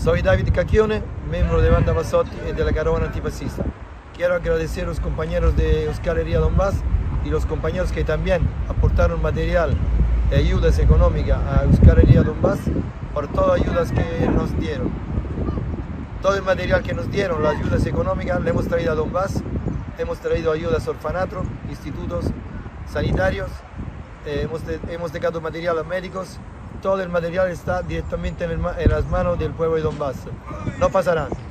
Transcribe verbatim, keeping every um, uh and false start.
Soy David Cacchione, miembro de Banda Bassotti y de la Caravana Antifascista. Quiero agradecer a los compañeros de Euskal Herria Donbass y los compañeros que también aportaron material y ayudas económicas a Euskal Herria Donbass por todas las ayudas que nos dieron. Todo el material que nos dieron, las ayudas económicas, le hemos traído a Donbass, hemos traído ayudas a orfanatos, institutos sanitarios, eh, hemos, de, hemos dejado material a médicos. Todo el material está directamente en, el, en las manos del pueblo de Donbass. No pasará.